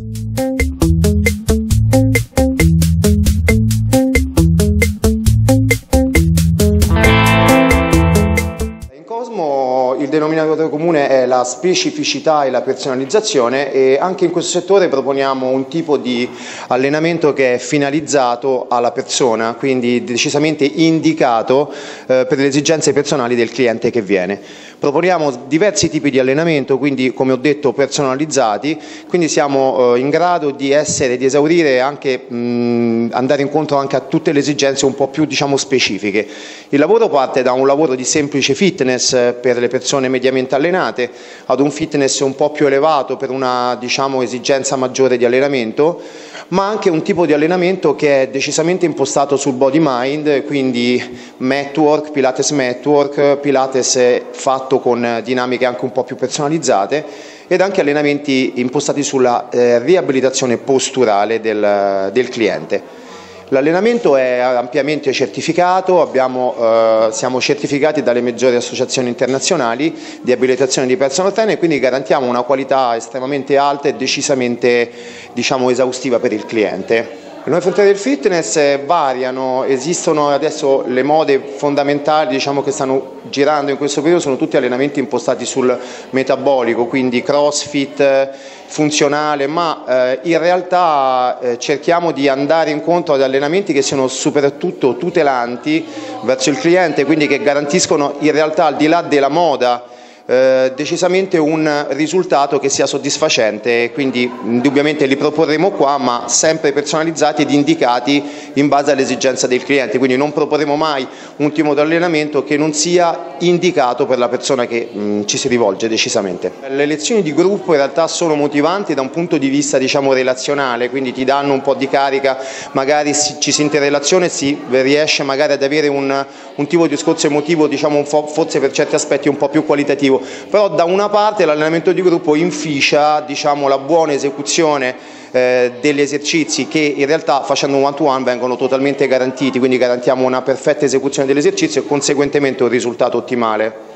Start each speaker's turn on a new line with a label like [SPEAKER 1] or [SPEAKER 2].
[SPEAKER 1] Il denominatore comune è la specificità e la personalizzazione, e anche in questo settore proponiamo un tipo di allenamento che è finalizzato alla persona, quindi decisamente indicato per le esigenze personali del cliente che viene. Proponiamo diversi tipi di allenamento, quindi come ho detto personalizzati, quindi siamo in grado di esaurire anche, andare incontro anche a tutte le esigenze un po' più specifiche. Il lavoro parte da un lavoro di semplice fitness per le persone mediamente allenate, ad un fitness un po' più elevato per una esigenza maggiore di allenamento, ma anche un tipo di allenamento che è decisamente impostato sul body mind, quindi mat work, Pilates fatto con dinamiche anche un po' più personalizzate, ed anche allenamenti impostati sulla riabilitazione posturale del cliente. L'allenamento è ampiamente certificato, siamo certificati dalle maggiori associazioni internazionali di abilitazione di personal trainer, quindi garantiamo una qualità estremamente alta e decisamente esaustiva per il cliente. Le nuove frontiere del fitness variano, esistono adesso le mode fondamentali che stanno girando in questo periodo, sono tutti allenamenti impostati sul metabolico, quindi crossfit, funzionale, ma in realtà cerchiamo di andare incontro ad allenamenti che siano soprattutto tutelanti verso il cliente, quindi che garantiscono in realtà, al di là della moda, decisamente un risultato che sia soddisfacente, quindi indubbiamente li proporremo qua, ma sempre personalizzati ed indicati in base all'esigenza del cliente, quindi non proporremo mai un tipo di allenamento che non sia indicato per la persona che ci si rivolge decisamente. Le lezioni di gruppo in realtà sono motivanti da un punto di vista relazionale, quindi ti danno un po' di carica, magari ci si interrelaziona e si riesce magari ad avere un tipo di discorso emotivo forse per certi aspetti un po' più qualitativo. Però da una parte l'allenamento di gruppo inficia la buona esecuzione degli esercizi, che in realtà facendo un one-to-one vengono totalmente garantiti, quindi garantiamo una perfetta esecuzione dell'esercizio e conseguentemente un risultato ottimale.